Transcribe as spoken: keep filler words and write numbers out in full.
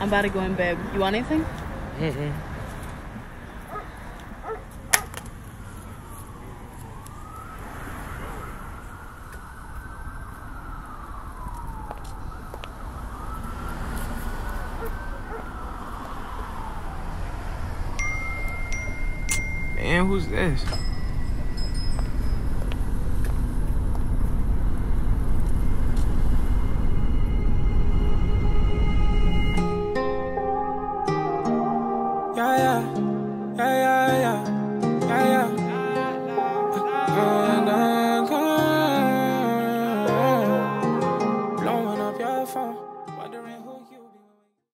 I'm about to go in bed. You want anything? Mm-mm. Man, who's this?